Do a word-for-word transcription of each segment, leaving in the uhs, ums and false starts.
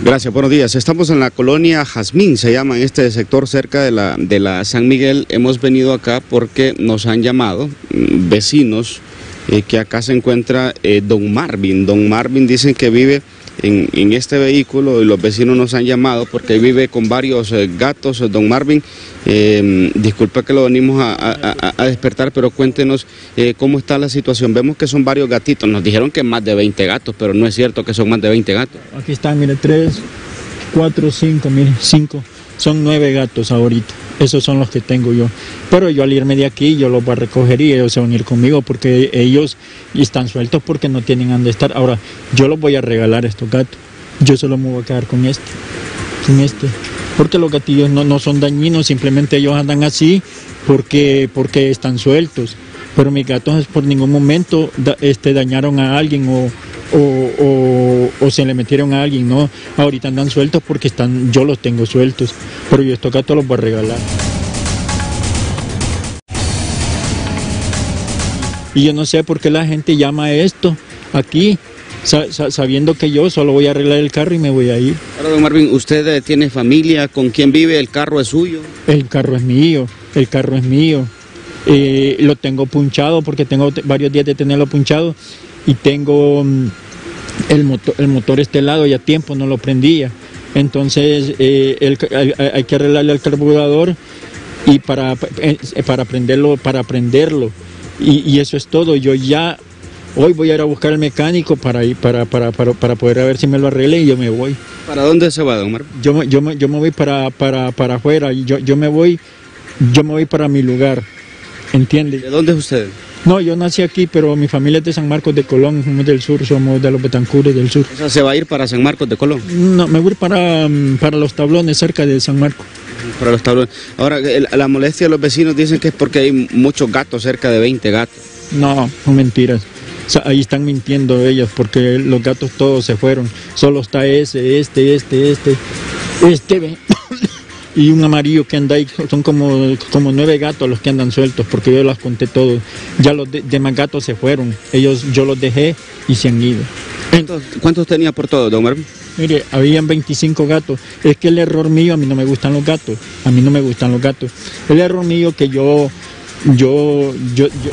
Gracias, buenos días. Estamos en la colonia Jazmín, se llama en este sector cerca de la, de la San Miguel. Hemos venido acá porque nos han llamado mmm, vecinos eh, que acá se encuentra eh, don Marvin. Don Marvin dicen que vive en, en este vehículo y los vecinos nos han llamado porque vive con varios eh, gatos. Don Marvin, eh, disculpa que lo venimos a, a, a despertar, pero cuéntenos eh, cómo está la situación. Vemos que son varios gatitos, nos dijeron que más de veinte gatos, pero no es cierto que son más de veinte gatos. Aquí están, mire, tres, cuatro, cinco, mire, cinco, son nueve gatos ahorita, esos son los que tengo yo. Pero yo al irme de aquí, yo los voy a recoger y ellos se van a ir conmigo porque ellos están sueltos porque no tienen dónde estar. Ahora, yo los voy a regalar a estos gatos, yo solo me voy a quedar con este, con este. Porque los gatillos no, no son dañinos, simplemente ellos andan así porque, porque están sueltos. Pero mis gatos por ningún momento da, este, dañaron a alguien o, o, o, o se le metieron a alguien, no. Ahorita andan sueltos porque están, yo los tengo sueltos, pero yo estos gatos los voy a regalar. Y yo no sé por qué la gente llama esto aquí, sabiendo que yo solo voy a arreglar el carro y me voy a ir. Ahora, don Marvin, ¿usted tiene familia? ¿Con quién vive? ¿El carro es suyo? El carro es mío, el carro es mío. Eh, lo tengo punchado porque tengo varios días de tenerlo punchado y tengo um, el, motor, el motor este lado y a tiempo no lo prendía. Entonces eh, el, hay, hay que arreglarle al carburador y para, para prenderlo, para prenderlo. Y, y eso es todo. Yo ya hoy voy a ir a buscar al mecánico para, ir, para, para, para, para poder ver si me lo arregle y yo me voy. ¿Para dónde se va, don Marvin? Yo, yo, yo me voy para, para, para afuera, yo, yo, me voy, yo me voy para mi lugar, ¿entiende? ¿De dónde es usted? No, yo nací aquí, pero mi familia es de San Marcos de Colón, somos del sur, somos de los Betancures del sur. O sea, ¿se va a ir para San Marcos de Colón? No, me voy a ir para, para los tablones cerca de San Marcos. Para los tablones. Ahora, la molestia de los vecinos dicen que es porque hay muchos gatos, cerca de veinte gatos. No, son mentiras. O sea, ahí están mintiendo ellos porque los gatos todos se fueron. Solo está ese, este, este, este, este y un amarillo que anda ahí. Son como, como nueve gatos los que andan sueltos porque yo las conté todos. Ya los de, demás gatos se fueron. Ellos, yo los dejé y se han ido. ¿Cuántos, cuántos tenía por todo, don Marvin? Mire, habían veinticinco gatos. Es que el error mío, a mí no me gustan los gatos. A mí no me gustan los gatos. El error mío que yo, yo, yo, yo...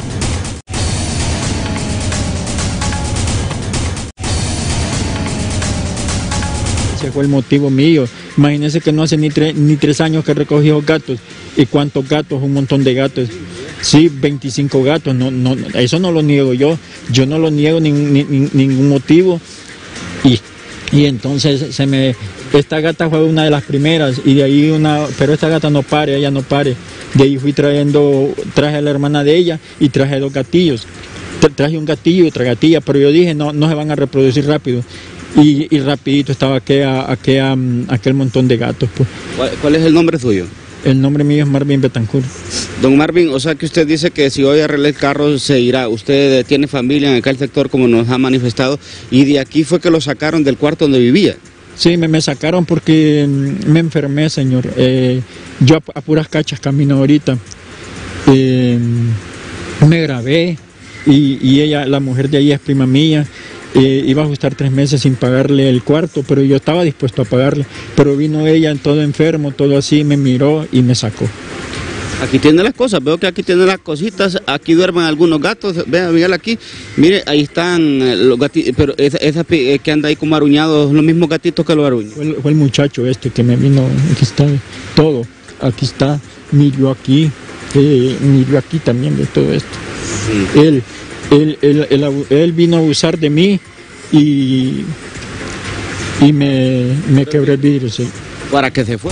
Ese fue el motivo mío. Imagínense que no hace ni, tre ni tres años que recogí los gatos. ¿Y cuántos gatos? Un montón de gatos. Sí, veinticinco gatos. No, no, eso no lo niego yo. Yo no lo niego ni, ni, ni ningún motivo. Y, y entonces se me... Esta gata fue una de las primeras y de ahí una... Pero esta gata no pare, ella no pare. De ahí fui trayendo... Traje a la hermana de ella y traje dos gatillos. Traje un gatillo y otra gatilla, pero yo dije, no, no se van a reproducir rápido. Y, y rapidito estaba aquella, aquella, aquel montón de gatos. Pues. ¿Cuál, ¿Cuál es el nombre suyo? El nombre mío es Marvin Betancourt. Don Marvin, o sea que usted dice que si hoy arregla el carro se irá. Usted tiene familia en aquel sector como nos ha manifestado y de aquí fue que lo sacaron del cuarto donde vivía. Sí, me, me sacaron porque me enfermé, señor. Eh, yo a, a puras cachas camino ahorita. Eh, me grabé y, y ella, la mujer de ahí es prima mía. Eh, iba a estar tres meses sin pagarle el cuarto, pero yo estaba dispuesto a pagarle. Pero vino ella todo enfermo, todo así, me miró y me sacó. Aquí tiene las cosas, veo que aquí tiene las cositas, aquí duermen algunos gatos, vea, Miguel, aquí, mire, ahí están los gatitos, pero esa, esa que anda ahí como aruñados, los mismos gatitos que lo aruñan. Fue el, fue el muchacho este que me vino, aquí está todo, aquí está, miro aquí, eh, miro aquí también de todo esto. Sí. Él, él, él, él, él vino a abusar de mí y, y me, me quebré el vidrio. Sí. ¿Para qué se fue?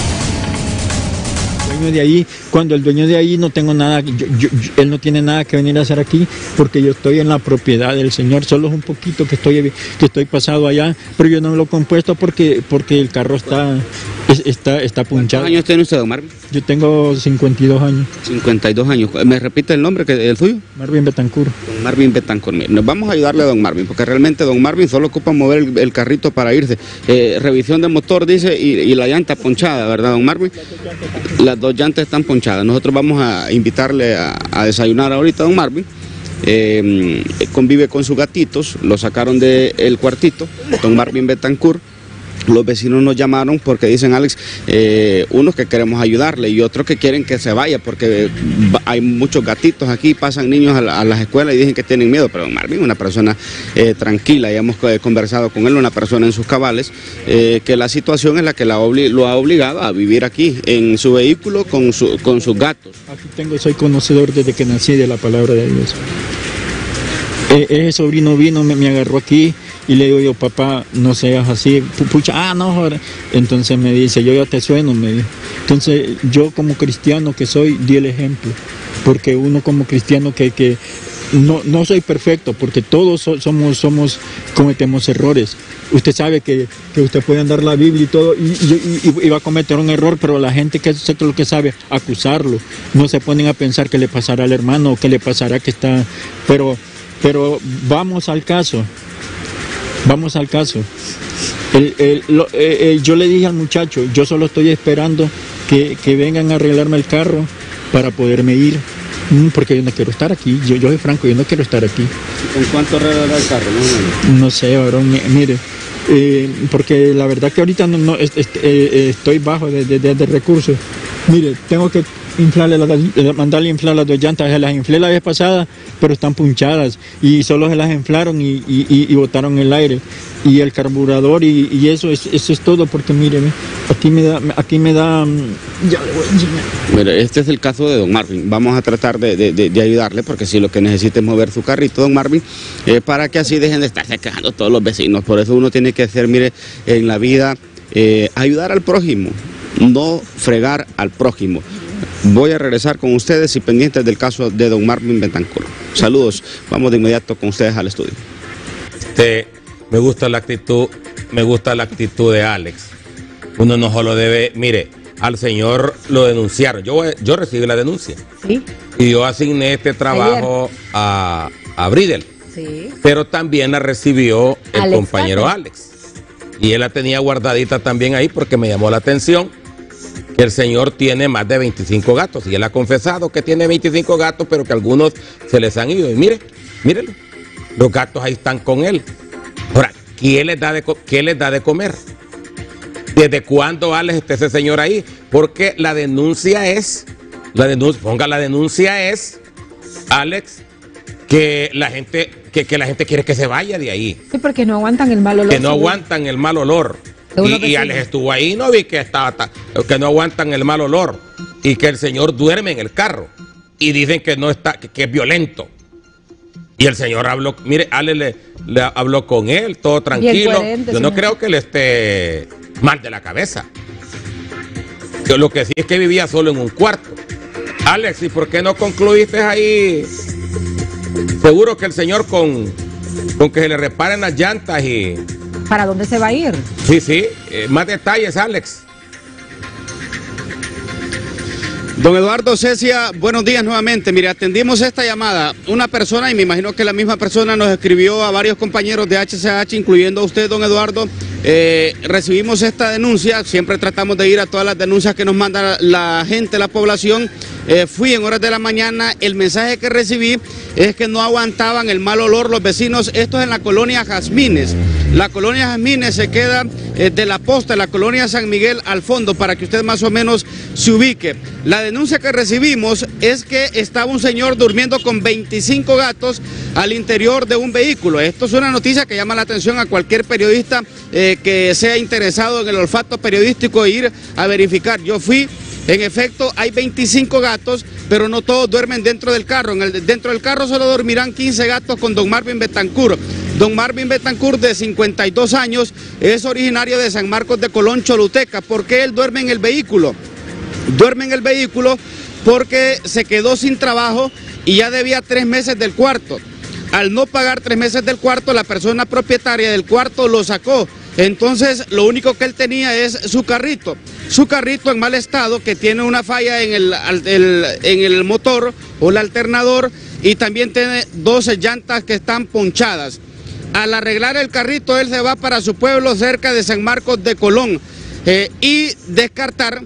De ahí, cuando el dueño de ahí no tengo nada, yo, yo, yo, él no tiene nada que venir a hacer aquí porque yo estoy en la propiedad del señor, solo es un poquito que estoy que estoy pasado allá, pero yo no lo he compuesto porque porque el carro está está está punchado. ¿Cuántos años tiene usted, don Marvin? Yo tengo cincuenta y dos años. cincuenta y dos años. ¿Me repite el nombre, que el suyo? Marvin Betancourt. Don Marvin Betancourt. Nos vamos a ayudarle a don Marvin, porque realmente don Marvin solo ocupa mover el, el carrito para irse. Eh, revisión de motor, dice, y, y la llanta ponchada, ¿verdad, don Marvin? Las dos llantas están ponchadas. Nosotros vamos a invitarle a, a desayunar ahorita a don Marvin. Eh, convive con sus gatitos, lo sacaron del cuartito, don Marvin Betancourt. los vecinos nos llamaron porque dicen, Alex, eh, unos que queremos ayudarle y otros que quieren que se vaya porque hay muchos gatitos aquí, pasan niños a, la, a las escuelas y dicen que tienen miedo, pero don Marvin, una persona eh, tranquila, ya hemos eh, conversado con él, una persona en sus cabales, eh, que la situación es la que la obli lo ha obligado a vivir aquí, en su vehículo, con, su, con sus gatos. Aquí tengo, soy conocedor desde que nací de la palabra de Dios. Eh, ese sobrino vino, me, me agarró aquí, y le digo yo, papá, no seas así, pucha, ah, no, joder. Entonces me dice, yo ya te sueno, me dijo. Entonces yo como cristiano que soy, di el ejemplo, porque uno como cristiano que, que no, no soy perfecto, porque todos so, somos, somos, cometemos errores. Usted sabe que, que usted puede andar la Biblia y todo, y, y, y, y va a cometer un error, pero la gente que es lo que sabe, acusarlo, no se ponen a pensar qué le pasará al hermano, o qué le pasará que está, pero, pero vamos al caso. Vamos al caso. El, el, lo, eh, yo le dije al muchacho, yo solo estoy esperando que, que vengan a arreglarme el carro para poderme ir, porque yo no quiero estar aquí. Yo, yo soy franco, yo no quiero estar aquí. ¿Con cuánto arreglará el carro? No, no sé, varón, mire, eh, porque la verdad que ahorita no, no est, est, eh, estoy bajo de, de, de, de recursos. Mire, tengo que inflarle la, mandarle inflar las dos llantas, se las inflé la vez pasada, pero están punchadas y solo se las inflaron y, y, y, y botaron el aire y el carburador y, y eso es eso es todo, porque mire, aquí me da, aquí me da, ya le voy a enseñar. Mire, este es el caso de don Marvin. Vamos a tratar de, de, de, de ayudarle, porque si lo que necesita es mover su carrito, don Marvin, eh, para que así dejen de estarse quejando todos los vecinos. Por eso uno tiene que hacer, mire, en la vida, eh, ayudar al prójimo, no fregar al prójimo. Voy a regresar con ustedes y pendientes del caso de don Marvin Betancur. Saludos, vamos de inmediato con ustedes al estudio. Este, me gusta la actitud, me gusta la actitud de Alex. Uno no solo debe, mire, al señor lo denunciaron. Yo, yo recibí la denuncia. Sí. Y yo asigné este trabajo a, a Bridel. Sí. Pero también la recibió el Alex compañero Carter. Alex. Y él la tenía guardadita también ahí porque me llamó la atención que el señor tiene más de veinticinco gatos. Y él ha confesado que tiene veinticinco gatos, pero que algunos se les han ido. Y mire, mírelo, los gatos ahí están con él. Ahora, ¿quién les da de, quién les da de comer? ¿Desde cuándo, Alex, está ese señor ahí? Porque la denuncia es, la denuncia, ponga la denuncia es, Alex, que la gente, que, que la gente quiere que se vaya de ahí. Sí, porque no aguantan el mal olor. Que no aguantan el mal olor. Y, y Alex estuvo ahí, no vi que estaba, que no aguantan el mal olor y que el señor duerme en el carro y dicen que no está, que, que es violento. Y el señor habló, mire, Alex le, le habló con él, todo tranquilo. Coherente, yo no señor. creo que él esté mal de la cabeza. Yo lo que sí es que vivía solo en un cuarto. Alex, ¿y por qué no concluiste ahí? Seguro que el señor con, con que se le reparen las llantas y... ¿Para dónde se va a ir? Sí, sí. Eh, más detalles, Alex. Don Eduardo Cecia, buenos días nuevamente. Mire, atendimos esta llamada. Una persona, y me imagino que la misma persona nos escribió a varios compañeros de H C H, incluyendo a usted, don Eduardo. Eh, recibimos esta denuncia, siempre tratamos de ir a todas las denuncias que nos manda la gente, la población. Eh, fui en horas de la mañana, el mensaje que recibí es que no aguantaban el mal olor los vecinos. Esto es en la colonia Jazmines. La colonia Jazmines se queda eh, de la posta, la colonia San Miguel al fondo, para que usted más o menos se ubique. La denuncia que recibimos es que estaba un señor durmiendo con veinticinco gatos al interior de un vehículo. Esto es una noticia que llama la atención a cualquier periodista eh, que sea interesado en el olfato periodístico e ir a verificar. Yo fui, en efecto, hay veinticinco gatos, pero no todos duermen dentro del carro. En el, dentro del carro solo dormirán quince gatos con don Marvin Betancur. Don Marvin Betancur, de cincuenta y dos años, es originario de San Marcos de Colón, Choluteca. ¿Por qué él duerme en el vehículo? Duerme en el vehículo porque se quedó sin trabajo y ya debía tres meses del cuarto. Al no pagar tres meses del cuarto, la persona propietaria del cuarto lo sacó. Entonces, lo único que él tenía es su carrito. Su carrito en mal estado, que tiene una falla en el, el, en el motor o el alternador, y también tiene doce llantas que están ponchadas. Al arreglar el carrito, él se va para su pueblo cerca de San Marcos de Colón eh, y descartar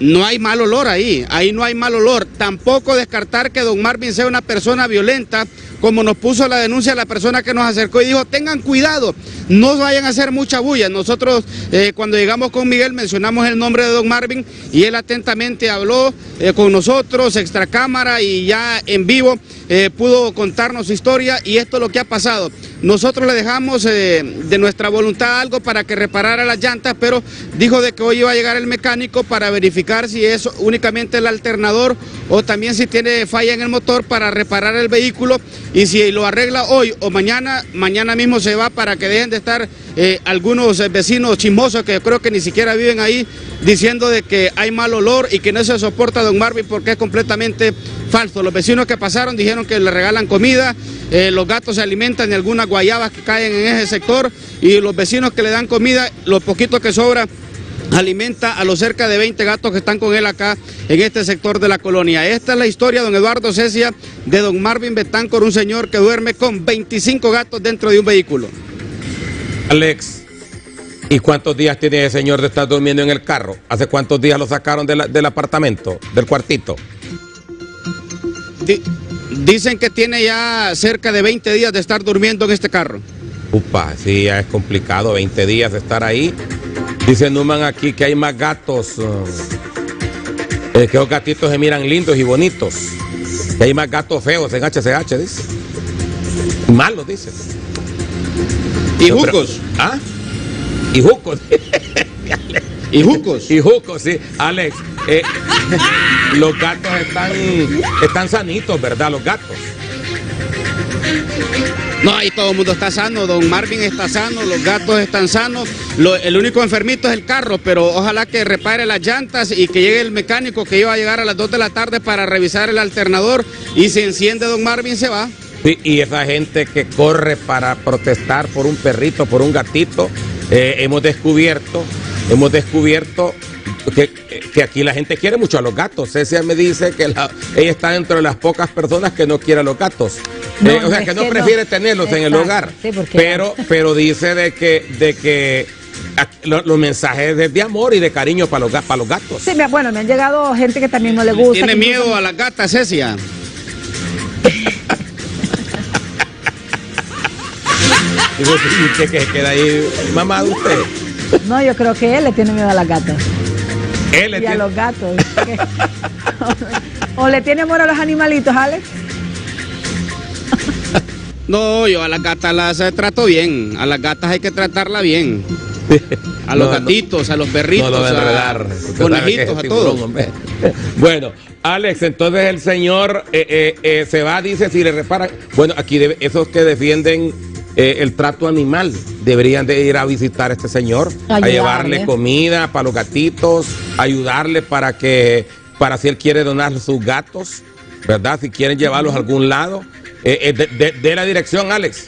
no hay mal olor ahí, ahí no hay mal olor. Tampoco descartar que don Marvin sea una persona violenta, como nos puso la denuncia la persona que nos acercó y dijo, tengan cuidado, no vayan a hacer mucha bulla. Nosotros eh, cuando llegamos con Miguel mencionamos el nombre de don Marvin y él atentamente habló eh, con nosotros, extracámara, y ya en vivo eh, pudo contarnos su historia, y esto es lo que ha pasado. Nosotros le dejamos eh, de nuestra voluntad algo para que reparara las llantas, pero dijo de que hoy iba a llegar el mecánico para verificar si es únicamente el alternador o también si tiene falla en el motor para reparar el vehículo, y si lo arregla hoy o mañana, mañana mismo se va, para que dejen de estar eh, algunos eh, vecinos chismosos que yo creo que ni siquiera viven ahí diciendo de que hay mal olor y que no se soporta a don Marvin, porque es completamente falso. Los vecinos que pasaron dijeron que le regalan comida, eh, los gatos se alimentan de algunas guayabas que caen en ese sector, y los vecinos que le dan comida, lo poquito que sobra, alimenta a los cerca de veinte gatos que están con él acá en este sector de la colonia. Esta es la historia, don Eduardo Cecia, de don Marvin Betancor, un señor que duerme con veinticinco gatos dentro de un vehículo. Alex, ¿y cuántos días tiene ese señor de estar durmiendo en el carro? ¿Hace cuántos días lo sacaron de la, del apartamento, del cuartito? Di, dicen que tiene ya cerca de veinte días de estar durmiendo en este carro. Upa, sí, ya es complicado, veinte días de estar ahí. Dice Numan aquí que hay más gatos, uh, eh, que los gatitos se miran lindos y bonitos. Que hay más gatos feos en H C H, dice. Malos, dice. ¿Y jucos? ¿Ah? ¿Y jucos? ¿Y jucos? Y jucos, sí. Alex, eh, los gatos están, están sanitos, ¿verdad? Los gatos. No, ahí todo el mundo está sano, don Marvin está sano, los gatos están sanos, lo, el único enfermito es el carro, pero ojalá que repare las llantas y que llegue el mecánico, que iba a llegar a las dos de la tarde para revisar el alternador, y si enciende don Marvin se va. Sí, y esa gente que corre para protestar por un perrito, por un gatito, eh, hemos descubierto, hemos descubierto que, que aquí la gente quiere mucho a los gatos. Cecia me dice que la, ella está dentro de las pocas personas que no quiere a los gatos. No, eh, o sea, que no que prefiere no. tenerlos Exacto. en el hogar. Sí, pero, pero dice de que, de que los, los mensajes de, de amor y de cariño para los, para los gatos. Sí, me, bueno, me han llegado gente que también no le gusta. ¿Tiene miedo no... a las gatas, Cecia? ¿Y qué, qué queda ahí, mamá, de usted? No, yo creo que él le tiene miedo a las gatas. Él le y tiene... a los gatos. ¿O le tiene amor a los animalitos, Alex? No, yo a las gatas las eh, trato bien. A las gatas hay que tratarla bien. A los no, gatitos, no, a los perritos, no a los conejitos, a todos. Hombre. Bueno, Alex, entonces el señor eh, eh, eh, se va, dice, si le reparan. Bueno, aquí debe, esos que defienden eh, el trato animal deberían de ir a visitar a este señor, ayudarle. A llevarle comida para los gatitos, ayudarle para que, para si él quiere donar sus gatos, ¿verdad? Si quieren llevarlos a algún lado. Eh, eh, de, de, de la dirección, Alex.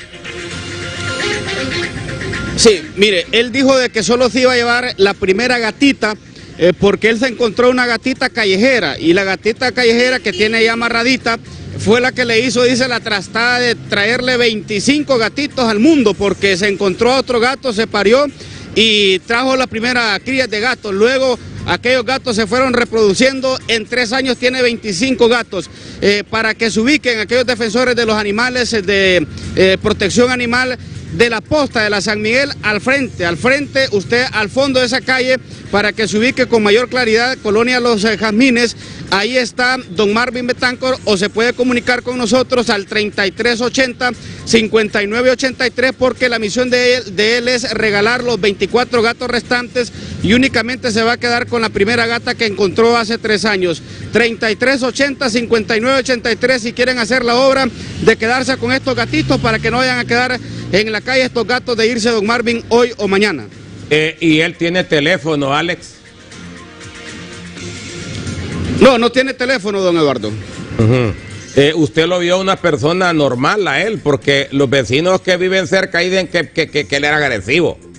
Sí, mire, él dijo de que solo se iba a llevar la primera gatita eh, porque él se encontró una gatita callejera, y la gatita callejera que tiene ya amarradita fue la que le hizo, dice, la trastada de traerle veinticinco gatitos al mundo, porque se encontró a otro gato, se parió y trajo la primera cría de gatos. Luego aquellos gatos se fueron reproduciendo, en tres años tiene veinticinco gatos. Eh, para que se ubiquen aquellos defensores de los animales, de eh, protección animal, de la posta de la San Miguel, al frente, al frente, usted al fondo de esa calle, para que se ubique con mayor claridad, Colonia Los eh, Jazmines, ahí está don Marvin Betancor, o se puede comunicar con nosotros al treinta y tres ochenta, cincuenta y nueve ochenta y tres, porque la misión de él, de él es regalar los veinticuatro gatos restantes, y únicamente se va a quedar con la primera gata que encontró hace tres años. treinta y tres ochenta, cincuenta y nueve ochenta y tres, si quieren hacer la obra de quedarse con estos gatitos, para que no vayan a quedar en la calle estos gatos de irse don Marvin hoy o mañana. Eh, ¿Y él tiene teléfono, Alex? No, no tiene teléfono, don Eduardo. Uh-huh. eh, ¿Usted lo vio una persona normal a él? Porque los vecinos que viven cerca dicen que, que, que, que él era agresivo.